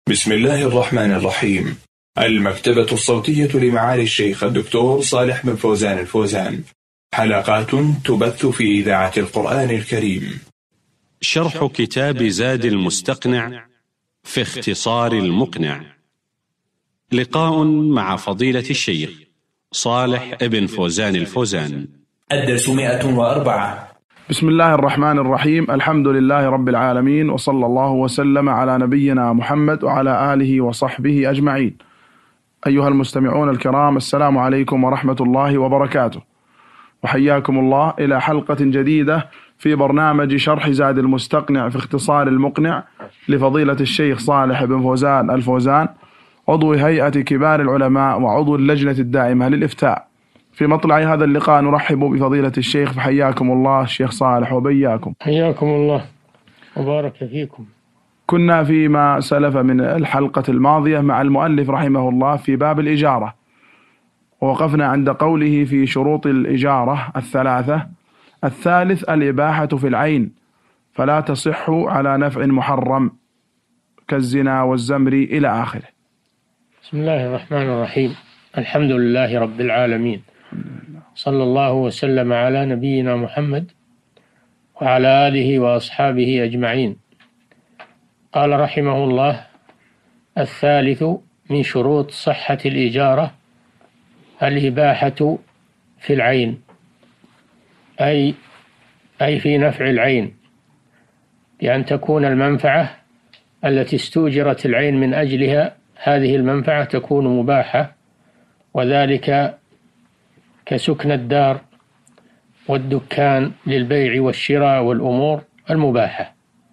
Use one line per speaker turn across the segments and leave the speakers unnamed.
بسم الله الرحمن الرحيم. المكتبة الصوتية لمعالي الشيخ الدكتور صالح بن فوزان الفوزان. حلقات تبث في إذاعة القرآن الكريم.
شرح كتاب زاد المستقنع في اختصار المقنع. لقاء مع فضيلة الشيخ صالح بن فوزان الفوزان.
الدرس 104.
بسم الله الرحمن الرحيم. الحمد لله رب العالمين، وصلى الله وسلم على نبينا محمد وعلى آله وصحبه أجمعين. أيها المستمعون الكرام، السلام عليكم ورحمة الله وبركاته، وحياكم الله إلى حلقة جديدة في برنامج شرح زاد المستقنع في اختصار المقنع لفضيلة الشيخ صالح بن فوزان الفوزان، عضو هيئة كبار العلماء وعضو اللجنة الدائمة للإفتاء. في مطلع هذا اللقاء نرحب بفضيلة الشيخ، فحياكم الله الشيخ صالح وبياكم.
حياكم الله وبارك فيكم.
كنا فيما سلف من الحلقة الماضية مع المؤلف رحمه الله في باب الإجارة، ووقفنا عند قوله في شروط الإجارة الثلاثة: الثالث الإباحة في العين، فلا تصح على نفع محرم كالزنا والزمر إلى آخره.
بسم الله الرحمن الرحيم. الحمد لله رب العالمين، صلى الله وسلم على نبينا محمد وعلى آله وأصحابه أجمعين. قال رحمه الله: الثالث من شروط صحة الإجارة الإباحة في العين، أي في نفع العين، بأن تكون المنفعة التي استؤجرت العين من أجلها هذه المنفعة تكون مباحة، وذلك كسكن الدار والدكان للبيع والشراء والأمور المباحة.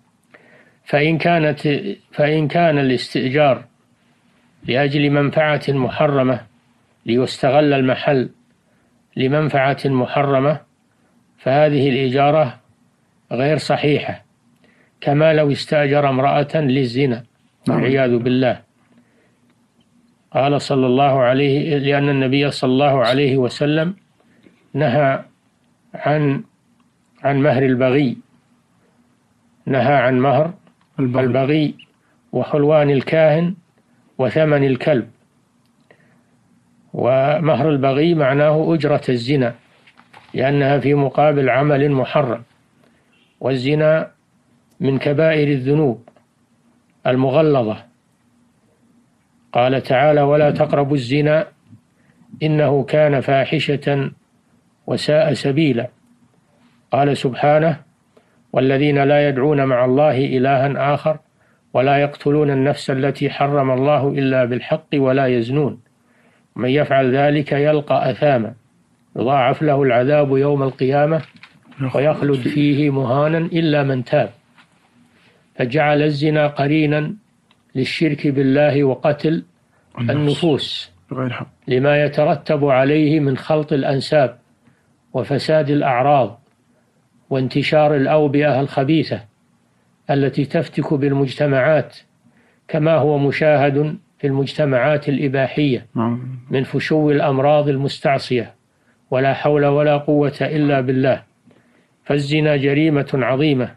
فإن كان الاستئجار لأجل منفعة محرمة ليستغل المحل لمنفعة محرمة فهذه الإجارة غير صحيحة، كما لو استأجر امرأة للزنا والعياذ بالله. قال صلى الله عليه، لأن النبي صلى الله عليه وسلم نهى عن مهر البغي، نهى عن مهر البغي وحلوان الكاهن وثمن الكلب. ومهر البغي معناه أجرة الزنا، لأنها في مقابل عمل محرم، والزنا من كبائر الذنوب المغلظة. قال تعالى: ولا تقربوا الزنا إنه كان فاحشة وساء سبيلا. قال سبحانه: والذين لا يدعون مع الله إلها آخر ولا يقتلون النفس التي حرم الله إلا بالحق ولا يزنون من يفعل ذلك يلقى أثاما يضاعف له العذاب يوم القيامة ويخلد فيه مهانا إلا من تاب. فجعل الزنا قرينا للشرك بالله وقتل النفوس لما يترتب عليه من خلط الأنساب وفساد الأعراض وانتشار الأوبئة الخبيثة التي تفتك بالمجتمعات، كما هو مشاهد في المجتمعات الإباحية من فشو الأمراض المستعصية، ولا حول ولا قوة إلا بالله. فالزنا جريمة عظيمة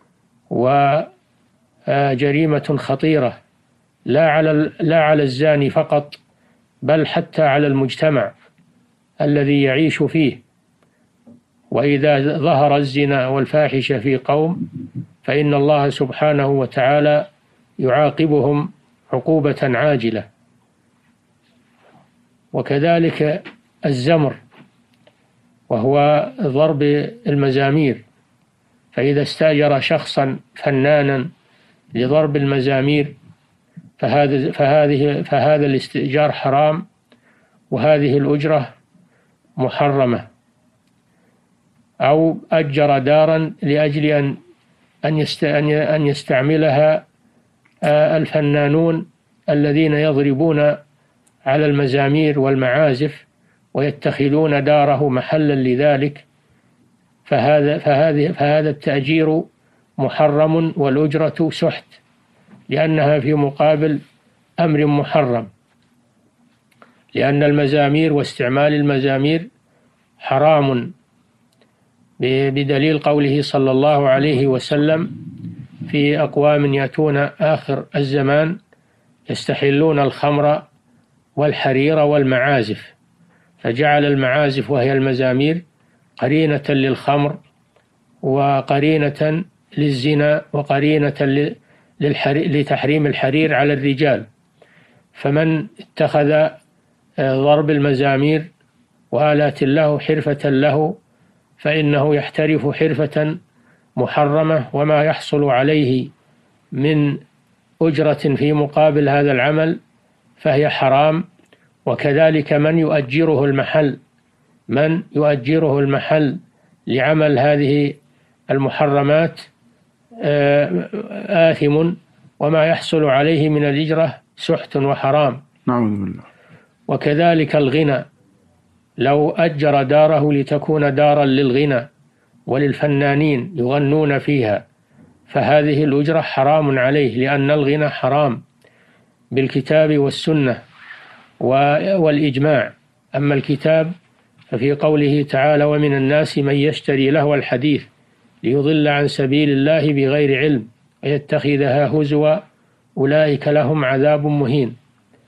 وجريمة خطيرة، لا على الزاني فقط، بل حتى على المجتمع الذي يعيش فيه. وإذا ظهر الزنا والفاحشة في قوم فإن الله سبحانه وتعالى يعاقبهم عقوبة عاجلة. وكذلك الزمر، وهو ضرب المزامير، فإذا استأجر شخصا فنانا لضرب المزامير فهذا الاستئجار حرام، وهذه الأجرة محرمة. أو أجر دارا لأجل أن يستعملها الفنانون الذين يضربون على المزامير والمعازف ويتخذون داره محلا لذلك، فهذا التأجير محرم، والأجرة سحت، لأنها في مقابل أمر محرم، لأن المزامير واستعمال المزامير حرام، بدليل قوله صلى الله عليه وسلم: في أقوام يأتون آخر الزمان يستحلون الخمر والحرير والمعازف، فجعل المعازف وهي المزامير قرينة للخمر وقرينة للزنا وقرينة لتحريم الحرير على الرجال. فمن اتخذ ضرب المزامير وآلات له حرفة له فإنه يحترف حرفة محرمة، وما يحصل عليه من أجرة في مقابل هذا العمل فهي حرام. وكذلك من يؤجره المحل لعمل هذه المحرمات آثم، وما يحصل عليه من الإجرة سحت وحرام.
نعوذ بالله.
وكذلك الغنى، لو أجر داره لتكون دارا للغنى وللفنانين يغنون فيها فهذه الأجرة حرام عليه، لأن الغنى حرام بالكتاب والسنة والإجماع. أما الكتاب ففي قوله تعالى: ومن الناس من يشتري لهو الحديث ليضل عن سبيل الله بغير علم ويتخذها هزوا أولئك لهم عذاب مهين.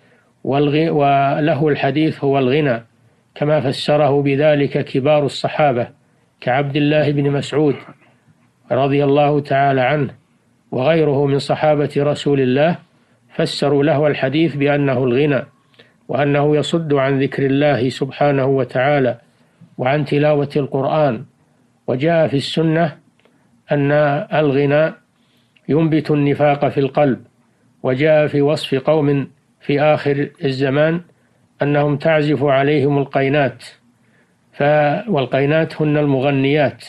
وله الحديث هو الغنى، كما فسره بذلك كبار الصحابة كعبد الله بن مسعود رضي الله تعالى عنه وغيره من صحابة رسول الله، فسروا له الحديث بأنه الغنى، وأنه يصد عن ذكر الله سبحانه وتعالى وعن تلاوة القرآن. وجاء في السنة أن الغنى ينبت النفاق في القلب. وجاء في وصف قوم في آخر الزمان أنهم تعزف عليهم القينات، والقينات هن المغنيات.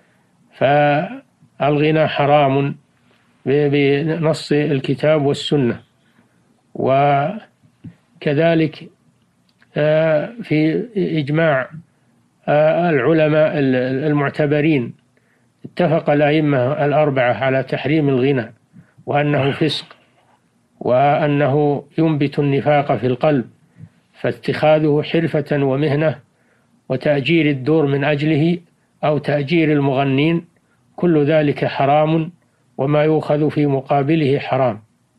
فالغنى حرام بنص الكتاب والسنة. وكذلك في إجماع العلماء المعتبرين اتفق الأئمة الأربعة على تحريم الغنى، وأنه فسق، وأنه ينبت النفاق في القلب، فاتخاذه حرفة ومهنة وتأجير الدور من أجله أو تأجير المغنين كل ذلك حرام، وما يؤخذ في مقابله حرام.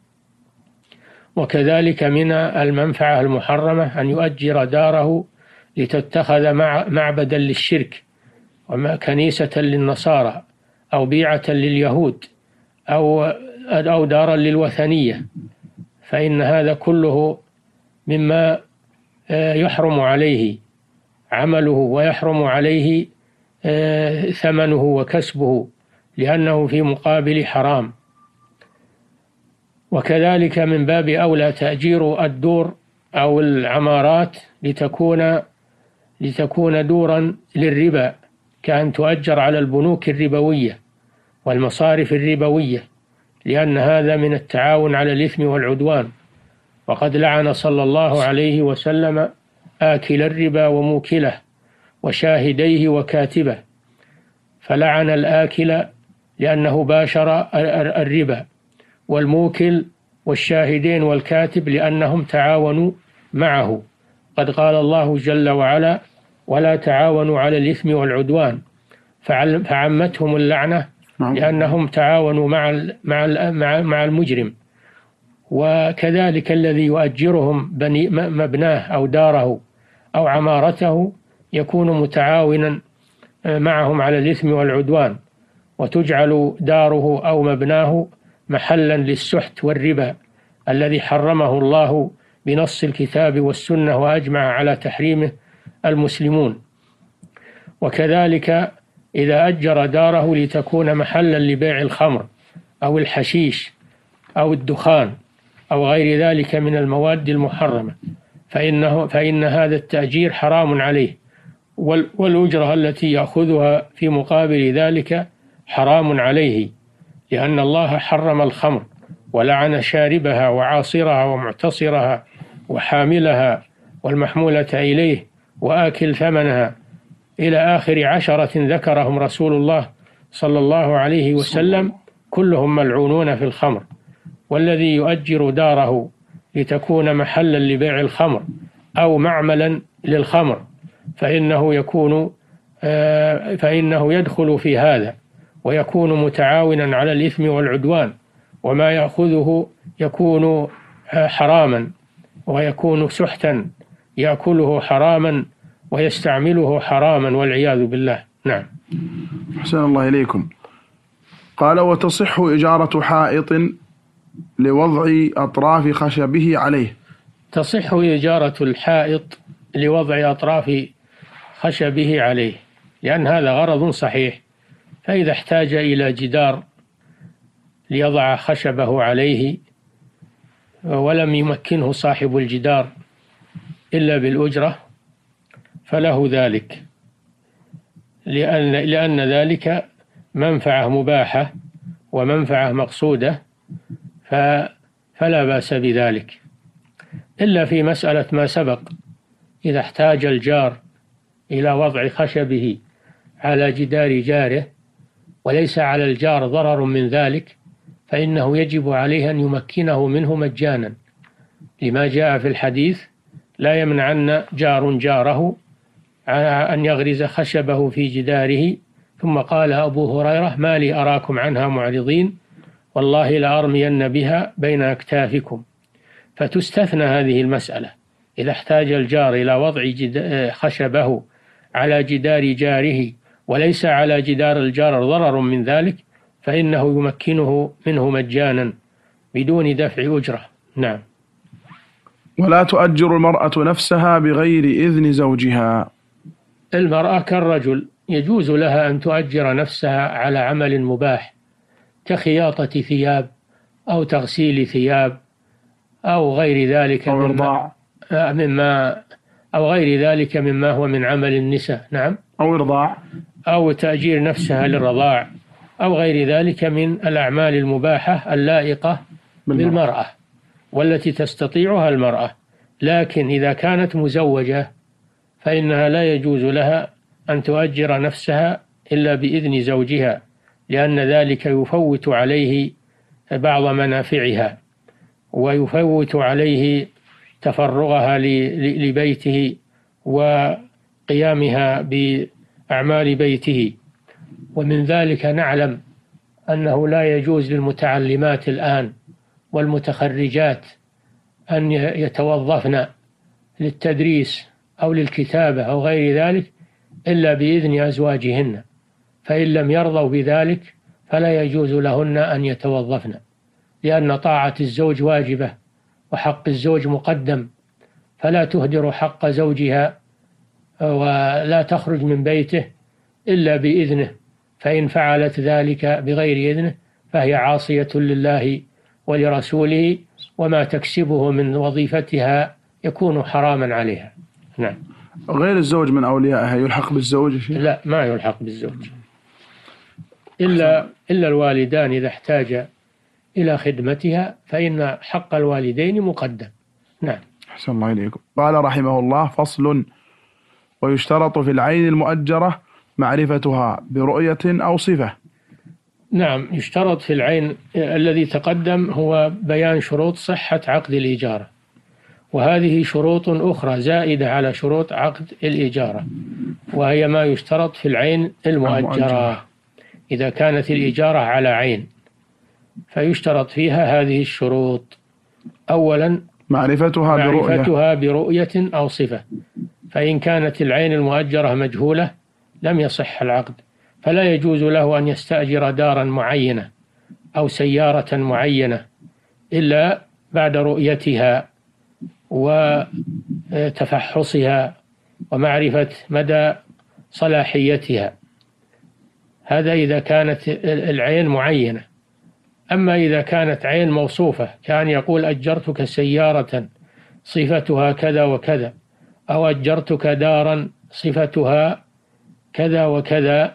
وكذلك من المنفعة المحرمة أن يؤجر داره لتتخذ معبدا للشرك وكنيسة للنصارى أو بيعة لليهود أو دارا للوثنية، فإن هذا كله مما يحرم عليه عمله ويحرم عليه ثمنه وكسبه، لأنه في مقابل حرام. وكذلك من باب أولى تأجير الدور أو العمارات لتكون دورا للربا، كأن تؤجر على البنوك الربوية والمصارف الربوية، لأن هذا من التعاون على الإثم والعدوان. وقد لعن صلى الله عليه وسلم آكل الربا وموكله وشاهديه وكاتبه، فلعن الآكل لأنه باشر الربا، والموكل والشاهدين والكاتب لأنهم تعاونوا معه. قد قال الله جل وعلا: ولا تعاونوا على الإثم والعدوان، فعمتهم اللعنة لأنهم تعاونوا مع المجرم. وكذلك الذي يؤجرهم مبناه أو داره أو عمارته يكون متعاونا معهم على الإثم والعدوان، وتجعل داره أو مبناه محلا للسحت والربا الذي حرمه الله بنص الكتاب والسنة وأجمع على تحريمه المسلمون. وكذلك إذا أجر داره لتكون محلا لبيع الخمر أو الحشيش أو الدخان أو غير ذلك من المواد المحرمة فإن هذا التأجير حرام عليه، والأجرة التي يأخذها في مقابل ذلك حرام عليه، لأن الله حرم الخمر ولعن شاربها وعاصرها ومعتصرها وحاملها والمحمولة إليه وآكل ثمنها إلى آخر 10 ذكرهم رسول الله صلى الله عليه وسلم، كلهم ملعونون في الخمر. والذي يؤجر داره لتكون محلا لبيع الخمر أو معملا للخمر فإنه يدخل في هذا ويكون متعاونا على الإثم والعدوان، وما يأخذه يكون حراما ويكون سحتا يأكله حراما ويستعمله حراما والعياذ بالله. نعم.
أحسن الله إليكم. قال: وتصح إجارة حائط لوضع أطراف خشبه عليه.
تصح إجارة الحائط لوضع أطراف خشبه عليه، لأن هذا غرض صحيح. فإذا احتاج إلى جدار ليضع خشبه عليه ولم يمكنه صاحب الجدار إلا بالأجرة فله ذلك، لأن ذلك منفعة مباحة ومنفعة مقصودة، فلا بأس بذلك، إلا في مسألة ما سبق. إذا احتاج الجار إلى وضع خشبه على جدار جاره وليس على الجار ضرر من ذلك، فإنه يجب عليه أن يمكنه منه مجانا، لما جاء في الحديث: لا يمنعن جار جاره أن يغرز خشبه في جداره. ثم قال أبو هريرة: ما لي أراكم عنها معرضين، والله لأرمين بها بين أكتافكم. فتستثنى هذه المسألة. إذا احتاج الجار إلى وضع خشبه على جدار جاره وليس على جدار الجار ضرر من ذلك، فإنه يمكنه منه مجانا بدون دفع أجرة. نعم.
ولا تؤجر المرأة نفسها بغير إذن زوجها.
المرأة كالرجل، يجوز لها أن تؤجر نفسها على عمل مباح كخياطة ثياب أو تغسيل ثياب أو غير ذلك مما هو من عمل النساء. نعم.
أو إرضاع،
أو تأجير نفسها للرضاع أو غير ذلك من الأعمال المباحة اللائقة بالمرأة والتي تستطيعها المرأة. لكن إذا كانت مزوجة فإنها لا يجوز لها أن تؤجر نفسها إلا بإذن زوجها، لأن ذلك يفوت عليه بعض منافعها ويفوت عليه تفرغها لبيته وقيامها بأعمال بيته. ومن ذلك نعلم أنه لا يجوز للمتعلمات الآن والمتخرجات أن يتوظفن للتدريس أو للكتابة أو غير ذلك إلا بإذن أزواجهن، فإن لم يرضوا بذلك فلا يجوز لهن أن يتوظفن، لأن طاعة الزوج واجبة وحق الزوج مقدم، فلا تهدر حق زوجها ولا تخرج من بيته إلا بإذنه، فإن فعلت ذلك بغير إذنه فهي عاصية لله ولرسوله، وما تكسبه من وظيفتها يكون حراما عليها. نعم.
غير الزوج من أوليائها يلحق بالزوج؟
لا، ما يلحق بالزوج إلا الوالدان إذا احتاج إلى خدمتها فإن حق الوالدين مقدم. نعم.
أحسن الله إليكم. قال رحمه الله: فصل: ويشترط في العين المؤجرة معرفتها برؤية أو صفة.
نعم، يشترط في العين الذي تقدم هو بيان شروط صحة عقد الإجارة، وهذه شروط أخرى زائدة على شروط عقد الإجارة، وهي ما يشترط في العين المؤجرة. إذا كانت الإجارة على عين فيشترط فيها هذه الشروط: أولا معرفتها برؤية أو صفة، فإن كانت العين المؤجرة مجهولة لم يصح العقد، فلا يجوز له أن يستأجر دارا معينة أو سيارة معينة إلا بعد رؤيتها وتفحصها ومعرفة مدى صلاحيتها. هذا إذا كانت العين معينة. أما إذا كانت عين موصوفة، كان يقول: أجرتك سيارة صفتها كذا وكذا، أو أجرتك دارا صفتها كذا وكذا،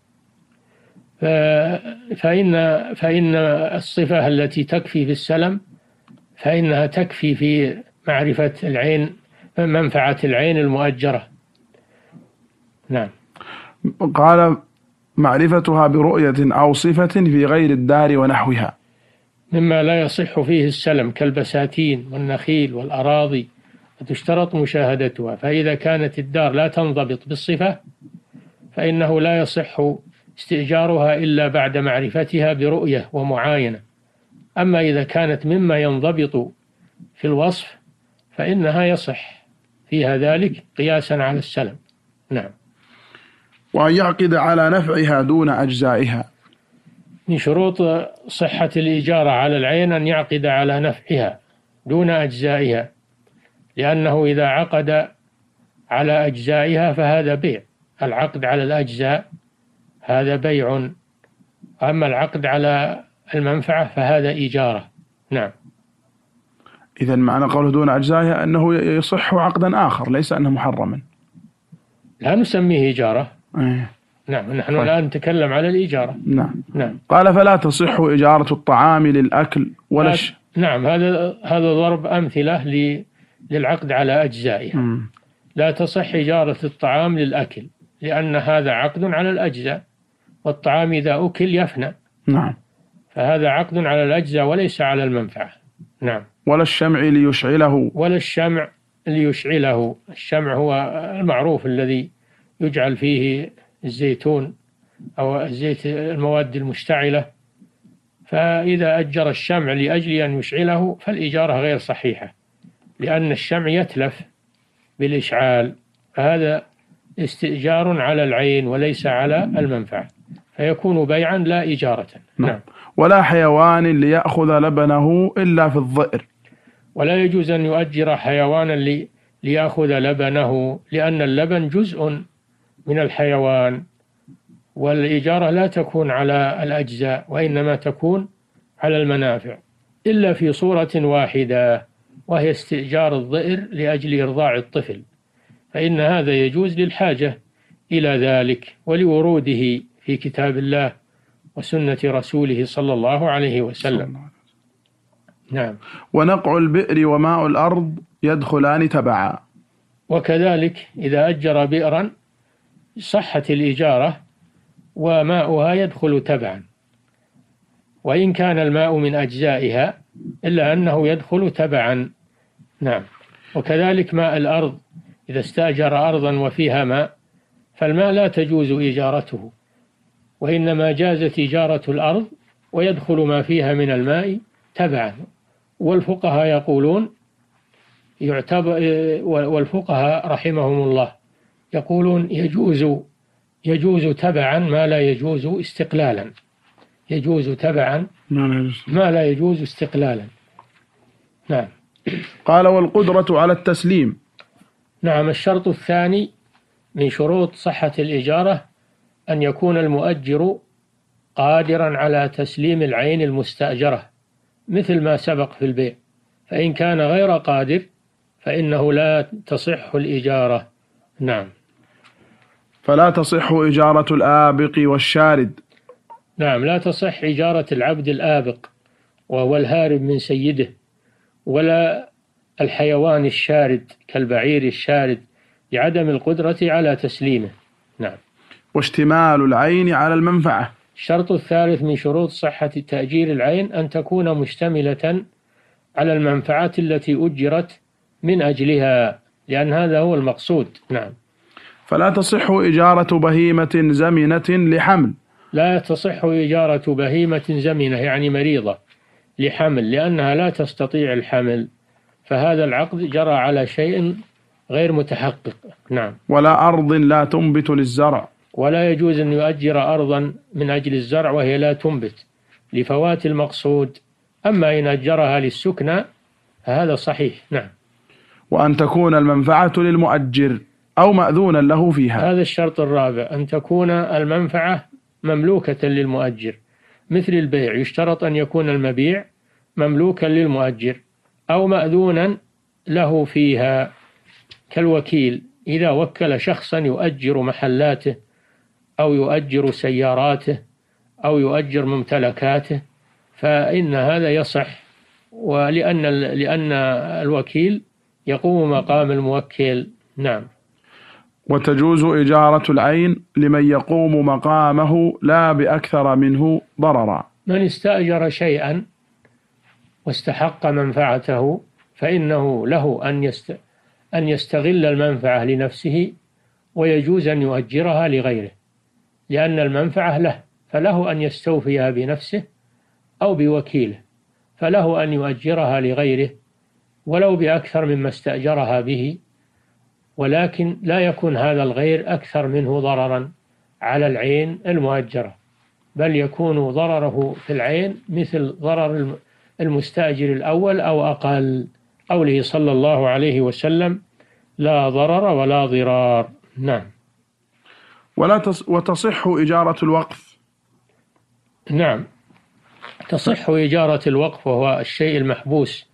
فإن الصفة التي تكفي في السلم فإنها تكفي في معرفة العين، منفعة العين المؤجرة. نعم.
قال: معرفتها برؤية أو صفة في غير الدار ونحوها،
مما لا يصح فيه السلم كالبساتين والنخيل والأراضي، فتشترط مشاهدتها. فإذا كانت الدار لا تنضبط بالصفة فإنه لا يصح استئجارها إلا بعد معرفتها برؤية ومعاينة. أما إذا كانت مما ينضبط في الوصف فإنها يصح فيها ذلك قياسا على السلم. نعم.
وأن يعقد على نفعها دون أجزائها.
من شروط صحة الإجارة على العين أن يعقد على نفعها دون أجزائها، لأنه إذا عقد على أجزائها فهذا بيع. العقد على الأجزاء هذا بيع، أما العقد على المنفعة فهذا إجارة. نعم.
إذن معنى قوله دون أجزائها أنه يصح عقدا آخر ليس أنه محرما.
لا نسميه إجارة. نعم. نحن الآن نتكلم على الإجارة.
نعم. قال فلا تصح إجارة الطعام للأكل ولا
نعم. هذا ضرب أمثلة للعقد على أجزائها. لا تصح إجارة الطعام للأكل، لأن هذا عقد على الأجزاء، والطعام إذا أكل يفنى.
نعم.
فهذا عقد على الأجزاء وليس على المنفعة. نعم.
ولا الشمع ليشعله.
ولا الشمع ليشعله. الشمع هو المعروف الذي يجعل فيه الزيتون أو الزيت، المواد المشتعلة. فإذا أجر الشمع لأجل أن يشعله فالإجارة غير صحيحة، لأن الشمع يتلف بالإشعال، فهذا استئجار على العين وليس على المنفعة، فيكون بيعا لا إجارة. نعم.
ولا حيوان ليأخذ لبنه إلا في الظئر.
ولا يجوز أن يؤجر حيوانا ليأخذ لبنه، لأن اللبن جزء من الحيوان، والإجارة لا تكون على الأجزاء وإنما تكون على المنافع، إلا في صورة واحدة، وهي استئجار الظئر لأجل إرضاع الطفل، فإن هذا يجوز للحاجة إلى ذلك ولوروده في كتاب الله وسنة رسوله صلى الله عليه وسلم. نعم.
ونقع البئر وماء الأرض يدخلان تبعا.
وكذلك إذا أجر بئرا صحت الإجارة وماؤها يدخل تبعا، وإن كان الماء من أجزائها إلا أنه يدخل تبعا. نعم. وكذلك ماء الأرض، إذا استأجر أرضا وفيها ماء فالماء لا تجوز إجارته، وإنما جازت إجارة الأرض ويدخل ما فيها من الماء تبعا. والفقهاء يقولون والفقهاء رحمهم الله يقولون يجوز تبعا ما لا يجوز استقلالا. يجوز تبعا ما لا يجوز استقلالا. نعم.
قال والقدرة على التسليم.
نعم. الشرط الثاني من شروط صحة الإجارة أن يكون المؤجر قادرا على تسليم العين المستأجرة، مثل ما سبق في البيع، فإن كان غير قادر فإنه لا تصح الإجارة. نعم.
فلا تصح إجارة الآبق والشارد.
نعم. لا تصح إجارة العبد الآبق وهو الهارب من سيده، ولا الحيوان الشارد كالبعير الشارد لعدم القدرة على تسليمه. نعم.
واشتمال العين على المنفعة.
الشرط الثالث من شروط صحة تأجير العين أن تكون مشتملة على المنفعات التي أجرت من أجلها، لأن هذا هو المقصود. نعم.
فلا تصح إجارة بهيمة زمنة لحمل.
لا تصح إجارة بهيمة زمنة يعني مريضة لحمل، لأنها لا تستطيع الحمل، فهذا العقد جرى على شيء غير متحقق. نعم.
ولا أرض لا تنبت للزرع.
ولا يجوز أن يؤجر أرضا من أجل الزرع وهي لا تنبت لفوات المقصود، أما إن أجرها للسكنى هذا صحيح. نعم.
وأن تكون المنفعة للمؤجر أو مأذونا له فيها.
هذا الشرط الرابع، أن تكون المنفعة مملوكة للمؤجر، مثل البيع يشترط أن يكون المبيع مملوكا للمؤجر أو مأذونا له فيها، كالوكيل إذا وكل شخصا يؤجر محلاته أو يؤجر سياراته أو يؤجر ممتلكاته فإن هذا يصح، لأن الوكيل يقوم مقام الموكل. نعم.
وتجوز إجارة العين لمن يقوم مقامه لا بأكثر منه ضررا.
من استأجر شيئا واستحق منفعته فإنه له أن يستغل المنفعة لنفسه، ويجوز أن يؤجرها لغيره، لأن المنفعة له، فله أن يستوفيها بنفسه أو بوكيله، فله أن يؤجرها لغيره ولو بأكثر مما استأجرها به، ولكن لا يكون هذا الغير أكثر منه ضررا على العين المؤجرة، بل يكون ضرره في العين مثل ضرر المستأجر الأول أو أقل. قوله صلى الله عليه وسلم: لا ضرر ولا ضرار. نعم.
وتصح إجارة الوقف.
نعم، تصح إجارة الوقف، وهو الشيء المحبوس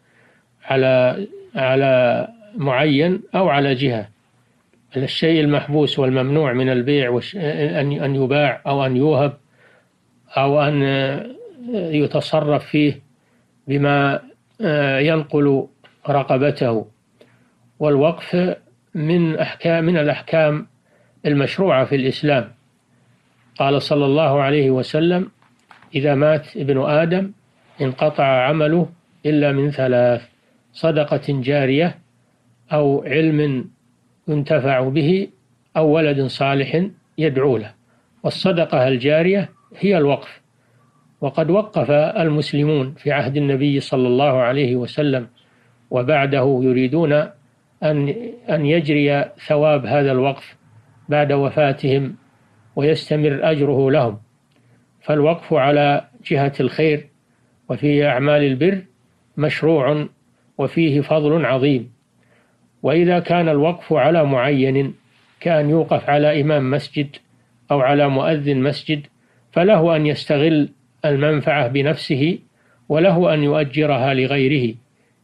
على معين أو على جهة. الشيء المحبوس والممنوع من البيع أن يباع أو أن يوهب أو أن يتصرف فيه بما ينقل رقبته. والوقف من الأحكام المشروعة في الإسلام. قال صلى الله عليه وسلم: إذا مات ابن آدم انقطع عمله إلا من ثلاث: صدقة جارية، أو علم ينتفع به، أو ولد صالح يدعو له. والصدقة الجارية هي الوقف. وقد وقف المسلمون في عهد النبي صلى الله عليه وسلم وبعده يريدون أن يجري ثواب هذا الوقف بعد وفاتهم ويستمر أجره لهم. فالوقف على جهة الخير وفي أعمال البر مشروع وفيه فضل عظيم. وإذا كان الوقف على معين كأن يوقف على إمام مسجد أو على مؤذن مسجد، فله أن يستغل المنفعة بنفسه وله أن يؤجرها لغيره،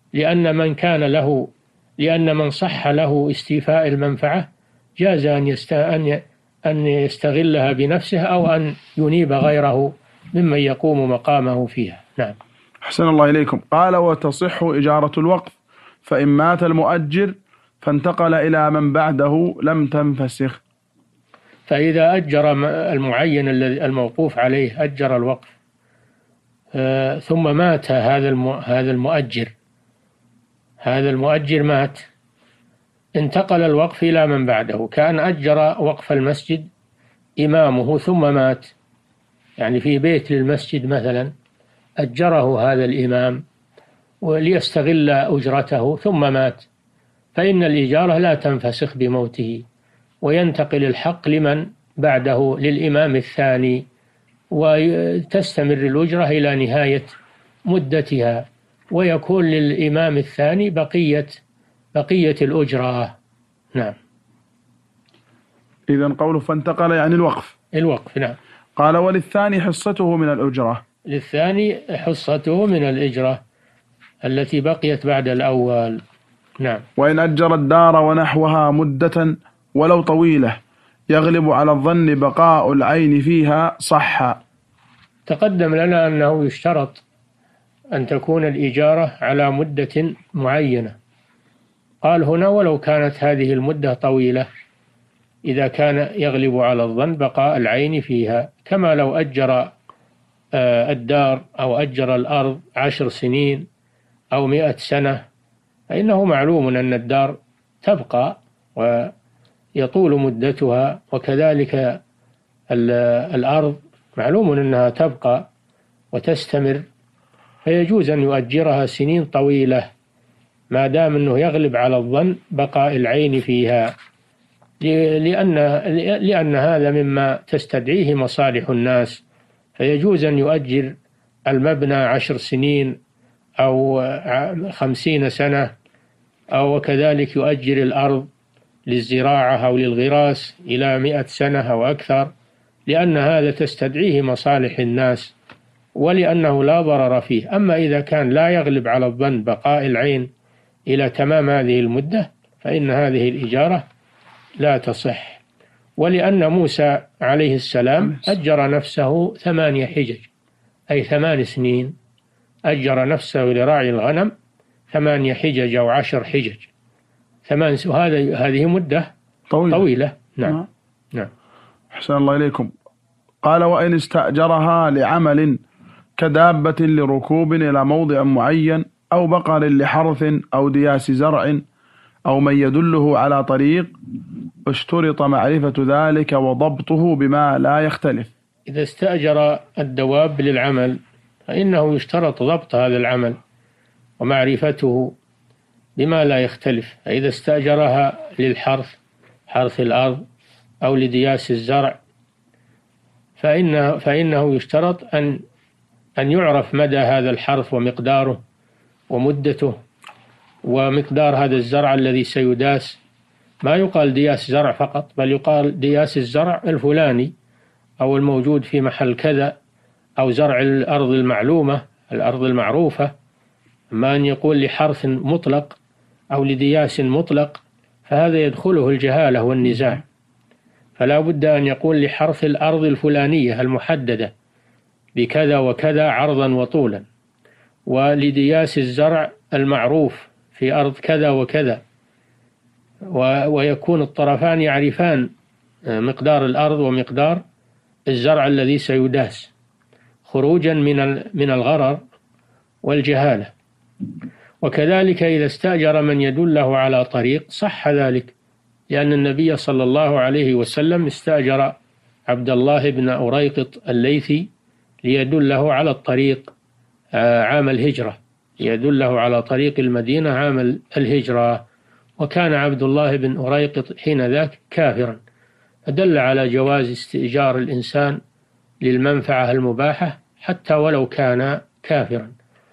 لأن من صح له استيفاء المنفعة جاز أن يستغلها بنفسه أو أن ينيب غيره ممن يقوم مقامه فيها. نعم.
أحسن الله إليكم. قال: وتصح إجارة الوقف، فإن مات المؤجر فانتقل إلى من بعده لم تنفسخ.
فإذا أجر المعين الموقوف عليه أجر الوقف ثم مات هذا المؤجر مات، انتقل الوقف إلى من بعده. كأن أجر وقف المسجد إمامه ثم مات، يعني في بيت للمسجد مثلا أجره هذا الإمام وليستغل أجرته ثم مات، فإن الإجارة لا تنفسخ بموته، وينتقل الحق لمن بعده للإمام الثاني، وتستمر الأجرة إلى نهاية مدتها، ويكون للإمام الثاني بقية الأجرة. نعم.
إذن قوله فانتقل يعني الوقف.
نعم.
قال: وللثاني حصته من الأجرة.
للثاني حصته من الأجرة التي بقيت بعد الأول. نعم.
وإن أجر الدار ونحوها مدة ولو طويلة يغلب على الظن بقاء العين فيها صح.
تقدم لنا أنه يشترط أن تكون الإجارة على مدة معينة. قال هنا: ولو كانت هذه المدة طويلة، إذا كان يغلب على الظن بقاء العين فيها، كما لو أجر الدار أو أجر الأرض 10 سنين أو 100 سنة، فإنه معلوم أن الدار تبقى ويطول مدتها، وكذلك الأرض معلوم أنها تبقى وتستمر، فيجوز أن يؤجرها سنين طويلة ما دام أنه يغلب على الظن بقاء العين فيها، لأن هذا مما تستدعيه مصالح الناس، فيجوز أن يؤجر المبنى 10 سنين أو 50 سنة، أو كذلك يؤجر الأرض للزراعة أو للغراس إلى 100 سنة أو أكثر، لأن هذا تستدعيه مصالح الناس ولأنه لا ضرر فيه. أما إذا كان لا يغلب على الظن بقاء العين إلى تمام هذه المدة فإن هذه الإجارة لا تصح. ولأن موسى عليه السلام أجر نفسه 8 حجج، أي 8 سنين أجر نفسه لراعي الغنم 8 حجج أو 10 حجج، 8، هذه مدة طويلة. نعم. نعم.
أحسن الله إليكم. قال: وإن استأجرها لعمل كدابة لركوب إلى موضع معين، أو بقر لحرث، أو دياس زرع، أو من يدله على طريق، اشترط معرفة ذلك وضبطه بما لا يختلف.
إذا استأجر الدواب للعمل فإنه يشترط ضبط هذا العمل ومعرفته بما لا يختلف. فإذا استأجرها للحرث، حرث الأرض، أو لدياس الزرع، فإنه يشترط أن يعرف مدى هذا الحرث ومقداره ومدته ومقدار هذا الزرع الذي سيداس. ما يقال دياس زرع فقط، بل يقال دياس الزرع الفلاني أو الموجود في محل كذا، أو زرع الأرض المعلومة، الأرض المعروفة. أما أن يقول لحرث مطلق أو لدياس مطلق فهذا يدخله الجهالة والنزاع. فلا بد أن يقول لحرث الأرض الفلانية المحددة بكذا وكذا عرضا وطولا، ولدياس الزرع المعروف في أرض كذا وكذا، ويكون الطرفان يعرفان مقدار الأرض ومقدار الزرع الذي سيداس، خروجا من الغرر والجهالة. وكذلك إذا استأجر من يدله على طريق صح ذلك، لأن النبي صلى الله عليه وسلم استأجر عبد الله بن أريقط الليثي ليدله على الطريق عام الهجرة، ليدله على طريق المدينة عام الهجرة. وكان عبد الله بن أريقط حين ذاك كافرا، فدل على جواز استئجار الإنسان للمنفعة المباحة حتى ولو كان كافرا.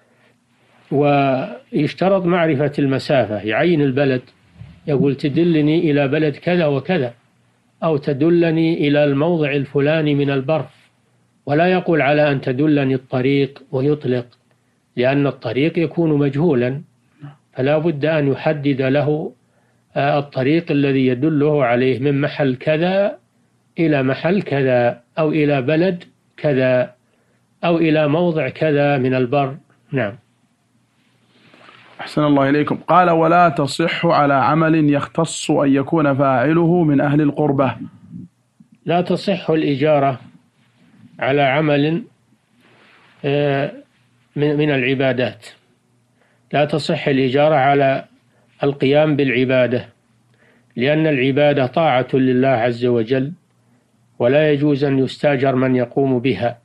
ويشترط معرفة المسافة، يعين البلد، يقول تدلني إلى بلد كذا وكذا، أو تدلني إلى الموضع الفلاني من البر، ولا يقول على أن تدلني الطريق ويطلق، لأن الطريق يكون مجهولا، فلا بد أن يحدد له الطريق الذي يدله عليه من محل كذا إلى محل كذا، أو إلى بلد كذا، أو إلى موضع كذا من البر. نعم.
أحسن الله إليكم. قال: ولا تصح على عمل يختص أن يكون فاعله من أهل القربة.
لا تصح الإجارة على عمل من العبادات، لا تصح الإجارة على القيام بالعبادة، لأن العبادة طاعة لله عز وجل، ولا يجوز أن يستاجر من يقوم بها،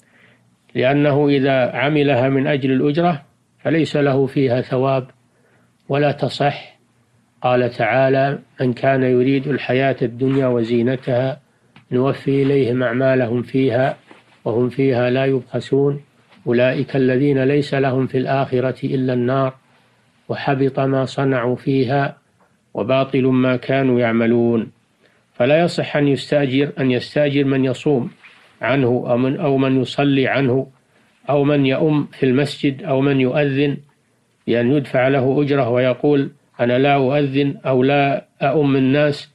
لأنه إذا عملها من أجل الأجرة فليس له فيها ثواب ولا تصح. قال تعالى: من كان يريد الحياة الدنيا وزينتها نوفي إليهم أعمالهم فيها وهم فيها لا يبخسون أولئك الذين ليس لهم في الآخرة إلا النار وحبط ما صنعوا فيها وباطل ما كانوا يعملون. فلا يصح أن يستأجر من يصوم عنه أو من يصلي عنه أو من يؤم في المسجد أو من يؤذن، بأن يدفع له أجرة ويقول: أنا لا أؤذن أو لا أؤم الناس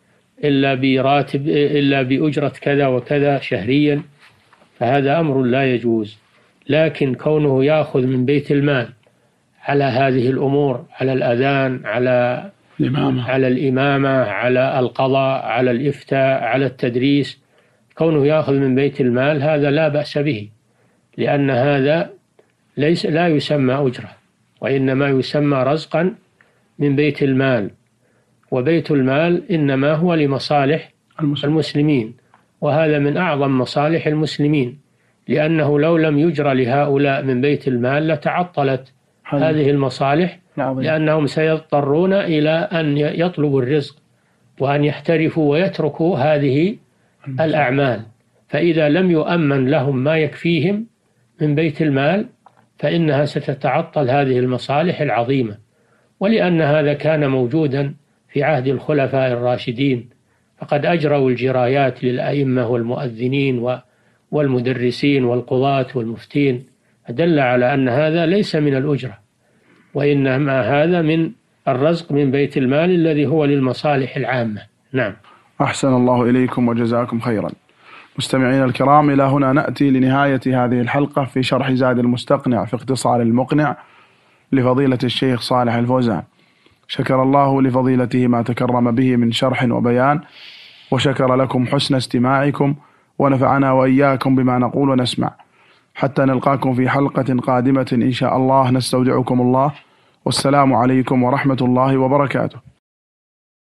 إلا بأجرة كذا وكذا شهريا، فهذا أمر لا يجوز. لكن كونه يأخذ من بيت المال على هذه الأمور، على الأذان، على الإمامة، على القضاء، على الإفتاء، على التدريس، كونه يأخذ من بيت المال هذا لا بأس به، لأن هذا لا يسمى أجرة، وإنما يسمى رزقا من بيت المال. وبيت المال إنما هو لمصالح المسلمين، وهذا من أعظم مصالح المسلمين، لأنه لو لم يجرى لهؤلاء من بيت المال لتعطلت هذه المصالح، لأنهم سيضطرون إلى أن يطلبوا الرزق وأن يحترفوا ويتركوا هذه الأعمال. فإذا لم يؤمن لهم ما يكفيهم من بيت المال فإنها ستتعطل هذه المصالح العظيمة. ولأن هذا كان موجودا في عهد الخلفاء الراشدين، فقد أجروا الجرايات للأئمة والمؤذنين والمدرسين والقضاة والمفتين، فدل على أن هذا ليس من الأجرة، وإنما هذا من الرزق من بيت المال الذي هو للمصالح العامة. نعم.
أحسن الله إليكم وجزاكم خيرا. مستمعين الكرام، إلى هنا نأتي لنهاية هذه الحلقة في شرح زاد المستقنع في اختصار المقنع لفضيلة الشيخ صالح الفوزان. شكر الله لفضيلته ما تكرم به من شرح وبيان، وشكر لكم حسن استماعكم، ونفعنا وإياكم بما نقول ونسمع. حتى نلقاكم في حلقة قادمة إن شاء الله، نستودعكم الله، والسلام عليكم ورحمة الله وبركاته.